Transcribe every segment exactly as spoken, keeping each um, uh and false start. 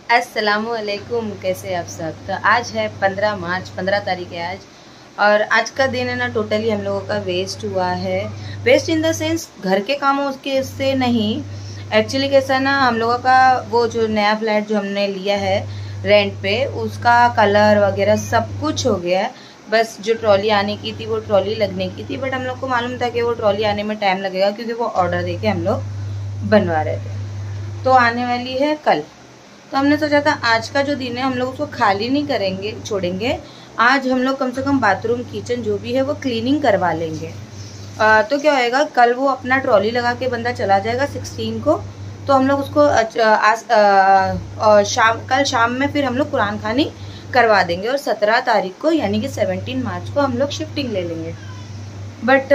अस्सलामुअलैकुम, कैसे आप सब। तो आज है पंद्रह मार्च, पंद्रह तारीख है आज। और आज का दिन है ना टोटली हम लोगों का वेस्ट हुआ है। वेस्ट इन द सेंस घर के कामों उसके से नहीं, एक्चुअली कैसा ना हम लोगों का वो जो नया फ्लैट जो हमने लिया है रेंट पे, उसका कलर वगैरह सब कुछ हो गया है। बस जो ट्रॉली आने की थी वो ट्रॉली लगने की थी, बट हम लोग को मालूम था कि वो ट्रॉली आने में टाइम लगेगा क्योंकि वो ऑर्डर दे के हम लोग बनवा रहे थे। तो आने वाली है कल। तो हमने सोचा था आज का जो दिन है हम लोग उसको खाली नहीं करेंगे, छोड़ेंगे। आज हम लोग कम से कम बाथरूम किचन जो भी है वो क्लीनिंग करवा लेंगे। आ, तो क्या होएगा, कल वो अपना ट्रॉली लगा के बंदा चला जाएगा सिक्सटीन को। तो हम लोग उसको आज आ, शाम कल शाम में फिर हम लोग कुरान खानी करवा देंगे और सत्रह तारीख को यानी कि सेवनटीन मार्च को हम लोग शिफ्टिंग ले लेंगे। बट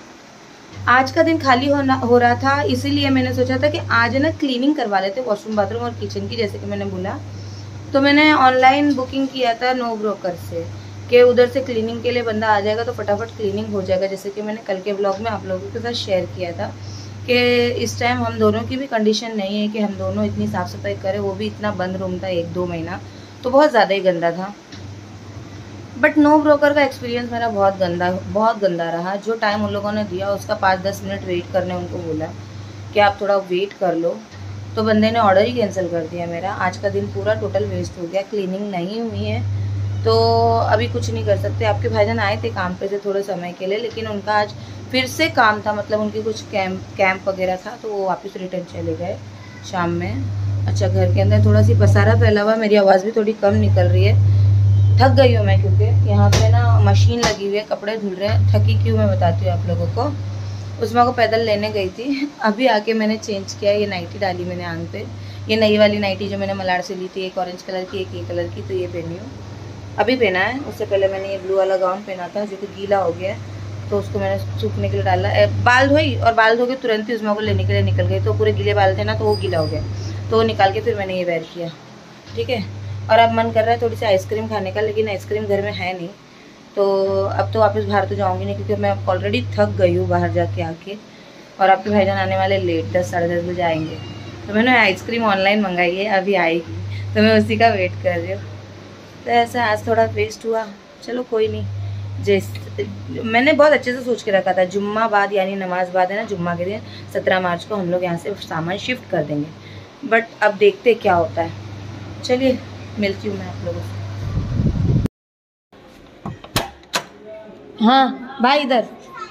आज का दिन खाली होना हो रहा था, इसीलिए मैंने सोचा था कि आज ना क्लीनिंग करवा लेते वॉशरूम बाथरूम और किचन की, जैसे कि मैंने बोला। तो मैंने ऑनलाइन बुकिंग किया था नो ब्रोकर से कि उधर से क्लीनिंग के लिए बंदा आ जाएगा तो फटाफट क्लीनिंग हो जाएगा। जैसे कि मैंने कल के ब्लॉग में आप लोगों के साथ शेयर किया था कि इस टाइम हम दोनों की भी कंडीशन नहीं है कि हम दोनों इतनी साफ़ सफाई करें, वो भी इतना बंद रूम था एक दो महीना, तो बहुत ज़्यादा ही गंदा था। बट नो ब्रोकर का एक्सपीरियंस मेरा बहुत गंदा बहुत गंदा रहा। जो टाइम उन लोगों ने दिया उसका पाँच दस मिनट वेट करने उनको बोला कि आप थोड़ा वेट कर लो, तो बंदे ने ऑर्डर ही कैंसिल कर दिया मेरा। आज का दिन पूरा टोटल वेस्ट हो गया। क्लीनिंग नहीं हुई है तो अभी कुछ नहीं कर सकते। आपके भाईजान आए थे काम पे से थोड़े समय के लिए, लेकिन उनका आज फिर से काम था, मतलब उनकी कुछ कैंप कैंप वगैरह था, तो वो वापस रिटर्न चले गए शाम में। अच्छा, घर के अंदर थोड़ा सी पसारा फैला हुआ, मेरी आवाज़ भी थोड़ी कम निकल रही है। थक गई हूँ मैं क्योंकि यहाँ पे ना मशीन लगी हुई है, कपड़े धुल रहे हैं। थकी क्यों मैं बताती हूँ आप लोगों को। उसमें को पैदल लेने गई थी, अभी आके मैंने चेंज किया। ये नाइटी डाली मैंने आंग पे, ये नई वाली नाइटी जो मैंने मलाड से ली थी, एक ऑरेंज कलर की एक ये कलर की, तो ये पहनी हूँ। अभी पहना है, उससे पहले मैंने ये ब्लू वाला गाउन पहना था जो कि गीला हो गया है, तो उसको मैंने सूखने के लिए डाला। बाल धोई और बाल धो के तुरंत ही उसमें को लेने के लिए निकल गई, तो पूरे गीले बाल थे ना, तो वो गीला हो गया, तो वो निकाल के फिर मैंने ये वेयर किया। ठीक है। और अब मन कर रहा है थोड़ी सी आइसक्रीम खाने का, लेकिन आइसक्रीम घर में है नहीं, तो अब तो वापस बाहर तो जाऊंगी नहीं क्योंकि मैं ऑलरेडी थक गई हूँ बाहर जाके आके। और आपके भाईजान आने वाले लेट, दस साढ़े दस बजे आएंगे, तो मैंने आइसक्रीम ऑनलाइन मंगाई है, अभी आएगी, तो मैं उसी का वेट कर रही हूँ। तो ऐसा आज थोड़ा वेस्ट हुआ, चलो कोई नहीं। जैसे मैंने बहुत अच्छे से सोच के रखा था, जुम्मा बाद यानी नमाज बाद है ना, जुम्मा के दिन सत्रह मार्च को हम लोग यहाँ से सामान शिफ्ट कर देंगे। बट अब देखते क्या होता है। चलिए मिलती हूँ मैं आप लोगों से। हाँ भाई इधर।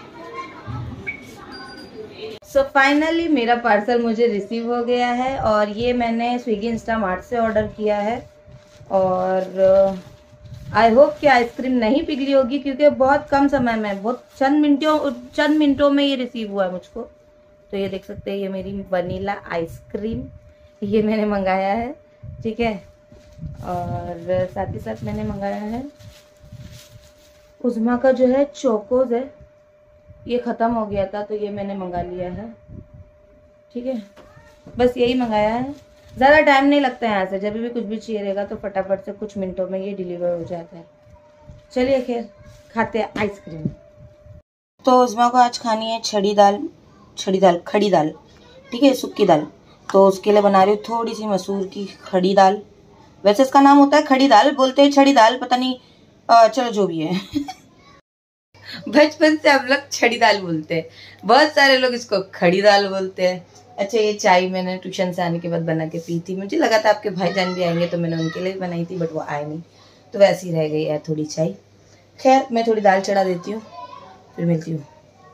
सो फाइनली मेरा पार्सल मुझे रिसीव हो गया है और ये मैंने स्विगी इंस्टामार्ट से ऑर्डर किया है। और आई होप कि आइसक्रीम नहीं पिघली होगी क्योंकि बहुत कम समय में, बहुत चंद मिनटों चंद मिनटों में ये रिसीव हुआ है मुझको। तो ये देख सकते हैं, ये मेरी वनीला आइसक्रीम ये मैंने मंगाया है। ठीक है। और साथ ही साथ मैंने मंगाया है उज़्मा का जो है चोकोज है, ये ख़त्म हो गया था तो ये मैंने मंगा लिया है। ठीक है, बस यही मंगाया है। ज़्यादा टाइम नहीं लगता है यहाँ से, जब भी कुछ भी चाहिए रहेगा तो फटाफट से कुछ मिनटों में ये डिलीवर हो जाता है। चलिए खैर खाते हैं आइसक्रीम। तो उज़्मा को आज खानी है छड़ी दाल, छड़ी दाल खड़ी दाल, ठीक है, सूखी दाल। तो उसके लिए बना रही हूँ थोड़ी सी मसूर की खड़ी दाल। वैसे इसका नाम होता है खड़ी दाल, बोलते हैं छड़ी दाल, पता नहीं, आ, चलो जो भी है बचपन से हम लोग छड़ी दाल बोलते हैं, बहुत सारे लोग इसको खड़ी दाल बोलते हैं। अच्छा, ये चाय मैंने ट्यूशन से आने के बाद बना के पी थी। मुझे लगा था आपके भाईजान भी आएंगे तो मैंने उनके लिए भी बनाई थी, बट वो आए नहीं, तो वैसे ही रह गई है थोड़ी चाय। खैर मैं थोड़ी दाल चढ़ा देती हूँ, फिर मिलती हूँ।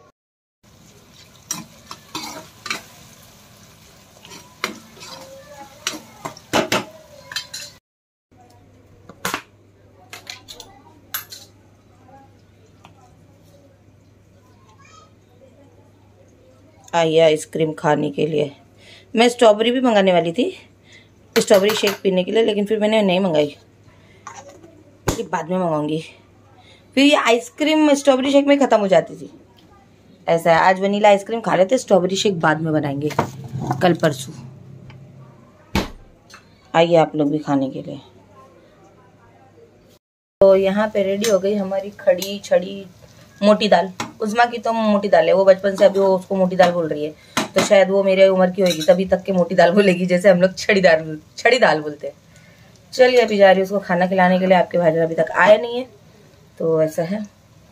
आइए आइसक्रीम खाने के लिए। मैं स्ट्रॉबेरी भी मंगाने वाली थी, स्ट्रॉबेरी शेक पीने के लिए, लेकिन फिर मैंने नहीं मंगाई, ये बाद में मंगाऊंगी। फिर ये आइसक्रीम स्ट्रॉबेरी शेक में ख़त्म हो जाती थी। ऐसा है, आज वनीला आइसक्रीम खा लेते, स्ट्रॉबेरी शेक बाद में बनाएंगे कल परसों। आइए आप लोग भी खाने के लिए। तो यहाँ पे रेडी हो गई हमारी खड़ी छड़ी मोटी दाल। उज़्मा की तो मोटी दाल है, वो बचपन से अभी वो उसको मोटी दाल बोल रही है, तो शायद वो मेरे उम्र की होगी तभी तक के मोटी दाल बोलेगी, जैसे हम लोग छड़ी दाल छड़ी दाल बोलते हैं। चलिए अभी जा रही हूँ उसको खाना खिलाने के लिए। आपके भाई अभी तक आए नहीं है, तो ऐसा है।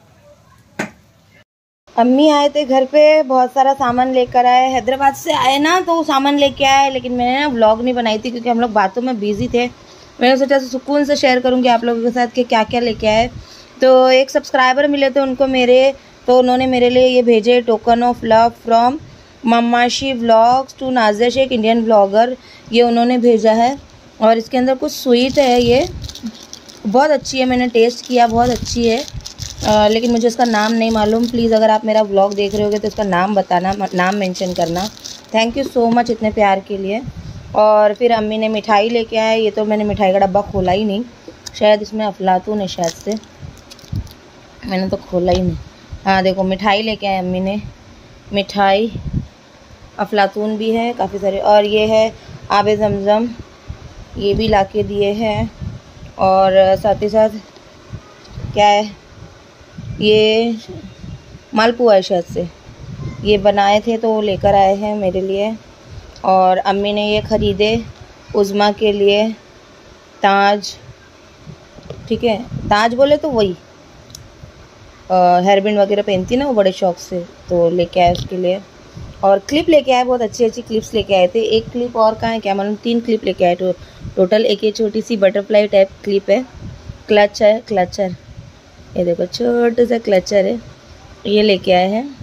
अम्मी आए थे घर पे, बहुत सारा सामान लेकर आए। हैदराबाद से आए ना तो सामान लेके आए, लेकिन मैंने ना व्लॉग नहीं बनाई थी क्योंकि हम लोग बातों में बिजी थे। मैंने सोचा सुकून से शेयर करूँगी आप लोगों के साथ कि क्या क्या लेके आए। तो एक सब्सक्राइबर मिले थे उनको मेरे, तो उन्होंने मेरे लिए ये भेजे token of love from Mammashi vlogs to Nazia Shaikh Indian blogger. ये उन्होंने भेजा है और इसके अंदर कुछ स्वीट है। ये बहुत अच्छी है, मैंने टेस्ट किया, बहुत अच्छी है। आ, लेकिन मुझे इसका नाम नहीं मालूम। प्लीज़ अगर आप मेरा व्लॉग देख रहे होगे तो इसका नाम बताना, नाम मेंशन करना। थैंक यू सो मच इतने प्यार के लिए। और फिर अम्मी ने मिठाई लेके आए। ये तो मैंने मिठाई का डब्बा खोला ही नहीं, शायद इसमें अफलातून है, शायद से मैंने तो खोला ही नहीं। हाँ देखो मिठाई लेके आए अम्मी ने, मिठाई अफलातून भी है काफ़ी सारे। और ये है आबे ज़मज़म, ये भी ला के दिए हैं। और साथ ही साथ क्या है, ये मालपुआ है शायद से, ये बनाए थे तो लेकर आए हैं मेरे लिए। और अम्मी ने ये ख़रीदे उज़्मा के लिए ताज, ठीक है, ताज बोले तो वही हेयरबैंड वगैरह पहनती ना वो बड़े शौक से, तो लेके आए उसके लिए। और क्लिप लेके आए, बहुत अच्छी अच्छी क्लिप्स लेके आए थे। एक क्लिप और कहाँ है क्या मालूम, तीन क्लिप लेके आए टो, टोटल। एक ये छोटी सी बटरफ्लाई टाइप क्लिप है, क्लच है, क्लचर, ये देखो छोटा सा क्लचर है, ये लेके आए हैं,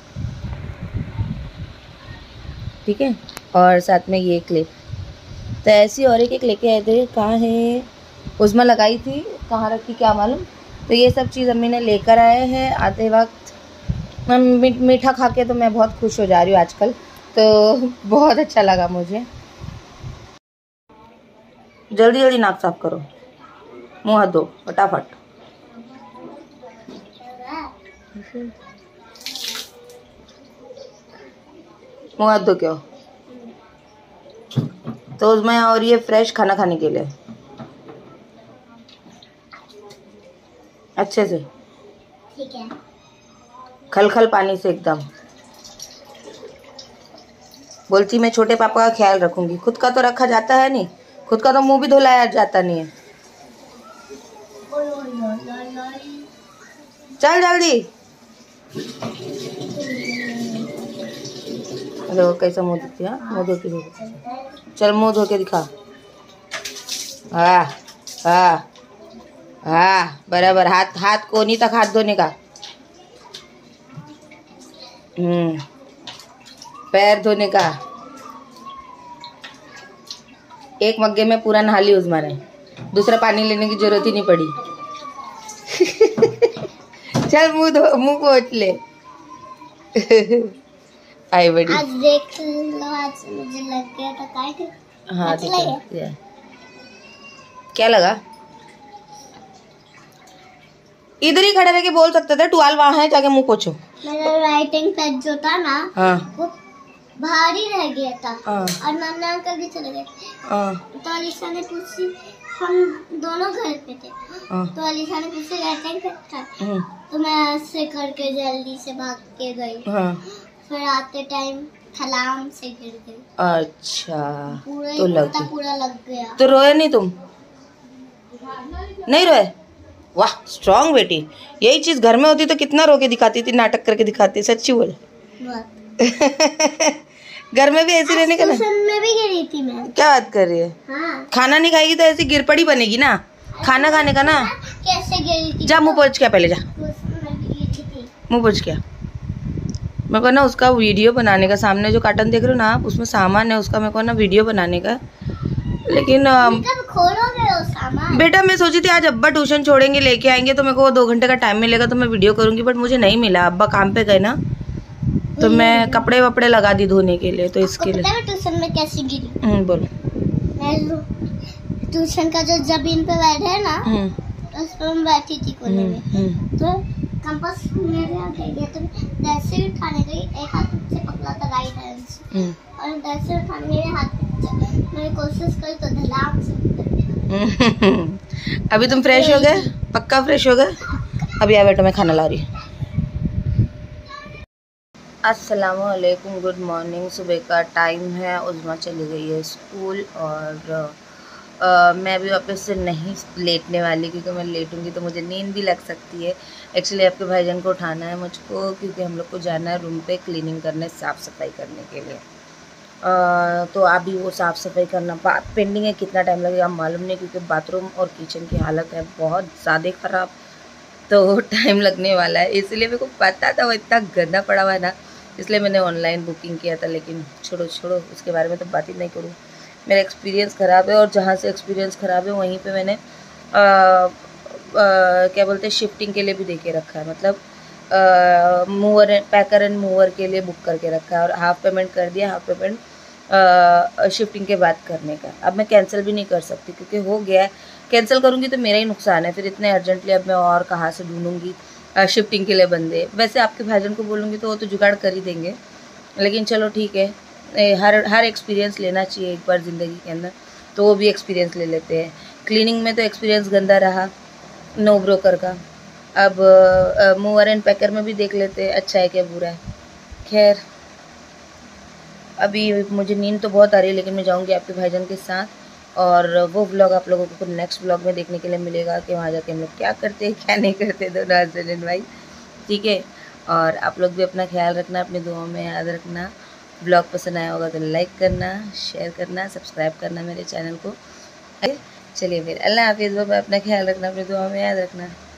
ठीक है। और साथ में ये क्लिप, तो ऐसी और एक एक लेके आए थे। कहाँ है, उज़्मा लगाई थी, कहाँ रखी क्या मालूम। तो ये सब चीज़ अम्मी ने लेकर आए हैं। आते वक्त मीठा खा के तो मैं बहुत खुश हो जा रही हूँ आजकल, तो बहुत अच्छा लगा मुझे। जल्दी जल्दी नाक साफ करो, मुँह हाथ धो फटाफट। मुँह हाथ धो क्यों, तो उसमें। और ये फ्रेश खाना खाने के लिए अच्छे से, ठीक है, खल खल पानी से एकदम। बोलती मैं छोटे पापा का ख्याल रखूंगी, खुद का तो रखा जाता है नहीं, खुद का तो मुंह भी धुलाया जाता नहीं है। चल जल्दी। हेलो, कैसा मुंह दिखती है, मुंह धो के, चल मुंह धो के दिखा। हाँ हाँ हाँ बराबर, हाथ हाथ कोनी तक हाथ धोने का। हम्म पैर धोने का। एक मग्गे में पूरा नहा ली उज़्मा ने, दूसरा पानी लेने की जरूरत ही नहीं पड़ी। चल मुंह धो, मुंह पोंछ ले। आई बड़ी, आज देख लो, आज मुझे लग गया था काट। हाँ देखा, क्या लगा। इधर ही खड़े रह के बोल सकते थे, टुवाल वहाँ है, जाके मुंह पोछो। मेरा राइटिंग पेन जो था ना, हाँ, वो भारी रह गया था। हाँ, और नाना अंकल भी चले गए। हाँ, तो अलीशा ने पूछी, हम दोनों घर पे थे, हाँ, तो अलीशा ने पूछी राइटिंग पेन था, हम्म, तो मैं ऐसे करके जल्दी से भाग के गई। हाँ, फिर आते टाइम थलाम से गिर गई। अच्छा, पूरा तो लग पूरा, पूरा लग गया। तो रोए नहीं तुम, नहीं रोए। वाह स्ट्रांग बेटी, यही चीज घर में होती तो कितना रो के दिखाती थी, नाटक करके दिखाती। सच्ची बोल। घर में भी ऐसी रहने का ना, में भी गिरी थी मैं। क्या बात कर रही है। हाँ। खाना नहीं खाएगी तो ऐसी गिर पड़ी बनेगी ना, खाना खाने का ना। कैसे गिरी थी, जा मुंह पोंछ क्या, पहले जा मुंह पोंछ क्या। मेरे को ना उसका वीडियो बनाने का, सामने जो कार्टन देख रहे हो ना आप, उसमें सामान है उसका, मेरे को ना वीडियो बनाने का। लेकिन खोलोगे वो सामान? बेटा मैं सोची थी आज अब्बा ट्यूशन छोड़ेंगे, लेके आएंगे तो मेरे को दो घंटे का टाइम मिलेगा तो मैं वीडियो करूंगी, बट मुझे नहीं मिला। अब्बा काम पे गए ना, तो मैं कपड़े वपड़े लगा दी धोने के लिए, तो इसके लिए। ट्यूशन में कैसे गिरी? हम्म बोलो। ट्यूशन का जो जमीन पे बैठे है ना, उस पर मैं बैठी थी कोने में, तो कंपास मेरे आगे गया, तो जैसे ही उठाने गई, एक हाथ से पकड़ा था राइट हैंड से, और जैसे उठाने मेरे हाथ मैंने कोशिश करी तो धड़ाम से। अभी तुम फ्रेश हो गए, पक्का फ्रेश हो गए। अभी आ बेटा मैं खाना ला रही। अस्सलामुअलैकुम, गुड मॉर्निंग। सुबह का टाइम है, उज़्मा चली गई है स्कूल और Uh, मैं अभी वापस से नहीं लेटने वाली, क्योंकि मैं लेटूंगी तो मुझे नींद भी लग सकती है। एक्चुअली आपके भाईजान को उठाना है मुझको, क्योंकि हम लोग को जाना है रूम पे क्लीनिंग करने, साफ़ सफाई करने के लिए। uh, तो अभी वो साफ़ सफाई करना बात पेंडिंग है। कितना टाइम लगेगा मालूम नहीं, क्योंकि बाथरूम और किचन की हालत है बहुत ज़्यादा ख़राब, तो टाइम लगने वाला है। इसलिए मेरे को पता था वो इतना गंदा पड़ा हुआ है ना, इसलिए मैंने ऑनलाइन बुकिंग किया था। लेकिन छोड़ो छोड़ो, उसके बारे में तो बात ही नहीं करूँ। मेरा एक्सपीरियंस ख़राब है, और जहाँ से एक्सपीरियंस ख़राब है वहीं पे मैंने आ, आ, क्या बोलते हैं शिफ्टिंग के लिए भी दे के रखा है। मतलब मूवर पैकर एंड मूवर के लिए बुक करके रखा है, और हाफ़ पेमेंट कर दिया, हाफ़ पेमेंट शिफ्टिंग के बाद करने का। अब मैं कैंसिल भी नहीं कर सकती, क्योंकि हो गया है। कैंसिल करूँगी तो मेरा ही नुकसान है, फिर इतने अर्जेंटली अब मैं और कहाँ से ढूंढूंगी शिफ्टिंग के लिए बंदे। वैसे आपके भाईजान को बोलूँगी तो वो तो जुगाड़ कर ही देंगे, लेकिन चलो ठीक है। हर हर एक्सपीरियंस लेना चाहिए एक बार ज़िंदगी के अंदर, तो वो भी एक्सपीरियंस ले लेते हैं। क्लीनिंग में तो एक्सपीरियंस गंदा रहा नो ब्रोकर का। अब मूवर एंड पैकर में भी देख लेते हैं अच्छा है क्या बुरा है। खैर अभी मुझे नींद तो बहुत आ रही है, लेकिन मैं जाऊंगी आपके भाईजान के साथ, और वो व्लॉग आप लोगों को नेक्स्ट व्लॉग में देखने के लिए मिलेगा कि वहाँ जाके हम लोग क्या करते हैं क्या नहीं करते, दोनों हस्बैंड एंड वाइफ। ठीक है, और आप लोग भी अपना ख्याल रखना, अपनी दुआओं में याद रखना। ब्लॉग पसंद आया होगा तो लाइक करना, शेयर करना, सब्सक्राइब करना मेरे चैनल को। चलिए फिर अल्लाह हाफिज़, बाय। अपना ख्याल रखना, अपनी दुआओं में याद रखना।